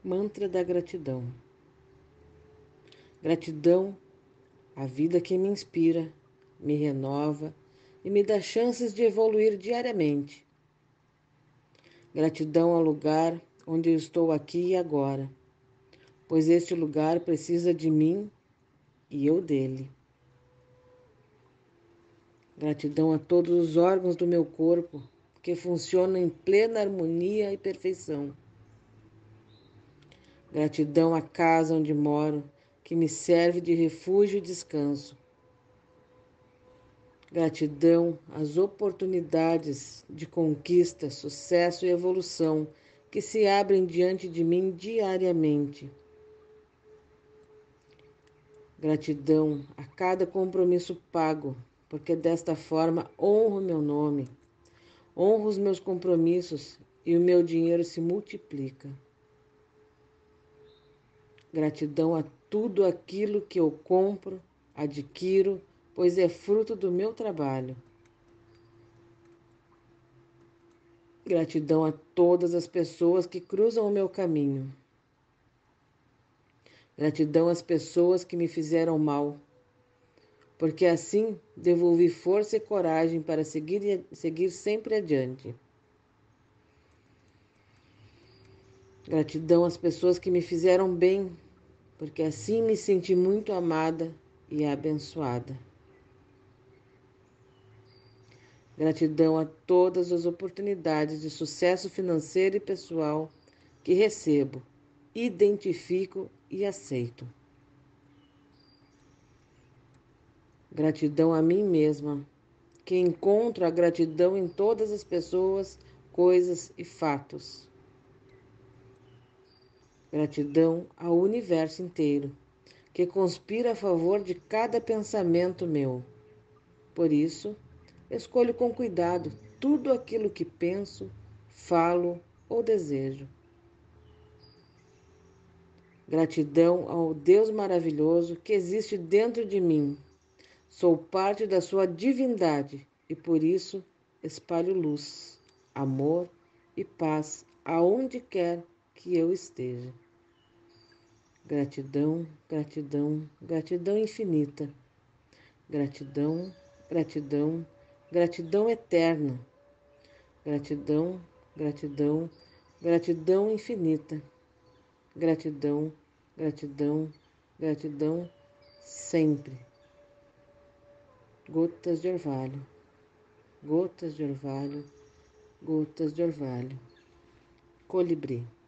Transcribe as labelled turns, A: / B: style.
A: Mantra da gratidão. Gratidão à vida que me inspira, me renova e me dá chances de evoluir diariamente. Gratidão ao lugar onde eu estou aqui e agora, pois este lugar precisa de mim e eu dele. Gratidão a todos os órgãos do meu corpo que funcionam em plena harmonia e perfeição. Gratidão à casa onde moro, que me serve de refúgio e descanso. Gratidão às oportunidades de conquista, sucesso e evolução que se abrem diante de mim diariamente. Gratidão a cada compromisso pago, porque desta forma honro meu nome, honro os meus compromissos e o meu dinheiro se multiplica. Gratidão a tudo aquilo que eu compro, adquiro, pois é fruto do meu trabalho. Gratidão a todas as pessoas que cruzam o meu caminho. Gratidão às pessoas que me fizeram mal, porque assim devolvi força e coragem para seguir sempre adiante. Gratidão às pessoas que me fizeram bem, porque assim me senti muito amada e abençoada. Gratidão a todas as oportunidades de sucesso financeiro e pessoal que recebo, identifico e aceito. Gratidão a mim mesma, que encontro a gratidão em todas as pessoas, coisas e fatos. Gratidão ao universo inteiro, que conspira a favor de cada pensamento meu. Por isso, escolho com cuidado tudo aquilo que penso, falo ou desejo. Gratidão ao Deus maravilhoso que existe dentro de mim. Sou parte da sua divindade e por isso espalho luz, amor e paz aonde quer que eu esteja. Gratidão, gratidão, gratidão infinita. Gratidão, gratidão, gratidão eterna. Gratidão, gratidão, gratidão infinita. Gratidão, gratidão, gratidão sempre. Gotas de orvalho, gotas de orvalho, gotas de orvalho. Colibri.